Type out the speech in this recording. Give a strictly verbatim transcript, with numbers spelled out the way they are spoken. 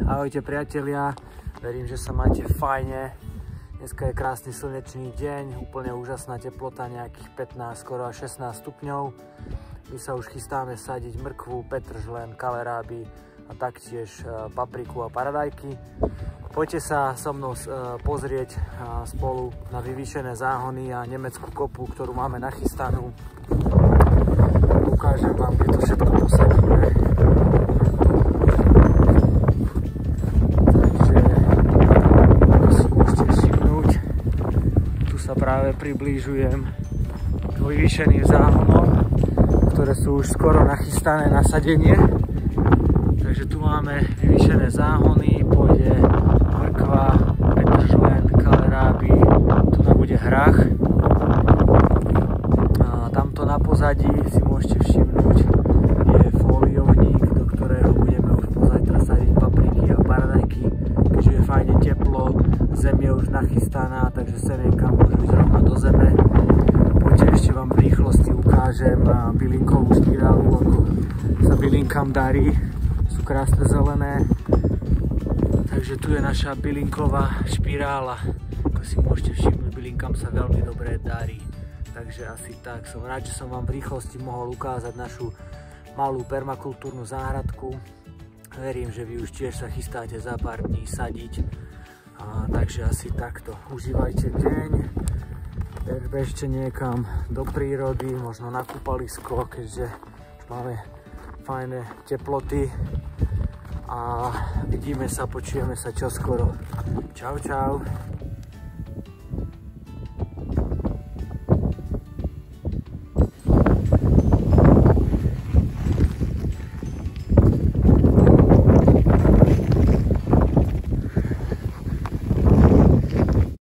Ahojte priatelia, verím, že sa máte fajne. Dneska je krásny slnečný deň, úplne úžasná teplota, nejakých pätnásť, skoro až šestnásť stupňov. My sa už chystáme sadiť mrkvu, petržlen, kaleráby a taktiež papriku a paradajky. Poďte sa so mnou pozrieť spolu na vyvýšené záhony a nemeckú kopu, ktorú máme nachystanú. Ukážem vám, kde to všetko posadíme. Práve priblížujem k vyvýšeným záhonom, ktoré sú už skoro nachystané na sadenie. Takže tu máme vyvýšené záhony, pôjde mrkva, petržlen, kaleráby, tu nám bude hrách. A tamto na pozadí si môžete všimnúť, je fóliovník, do ktorého budeme už pozajtra sadiť papriky a paradajky, keďže je fajne teplo. Zem je už nachystaná, takže semienka môžu ísť rovno do zeme. Poďte, ešte vám v rýchlosti ukážem bylinkovú špirálu, ako sa bylinkám darí. Sú krásne zelené. Takže tu je naša bylinková špirála. Ako si môžete všimnúť, bylinkám sa veľmi dobre darí. Takže asi tak. Som rád, že som vám v rýchlosti mohol ukázať našu malú permakultúrnu záhradku. Verím, že vy už tiež sa chystáte za pár dní sadiť. A, takže asi takto. Užívajte deň, bežte niekam do prírody, možno na kúpalisko, keďže máme fajné teploty. A vidíme sa, počujeme sa čoskoro. Čau, čau.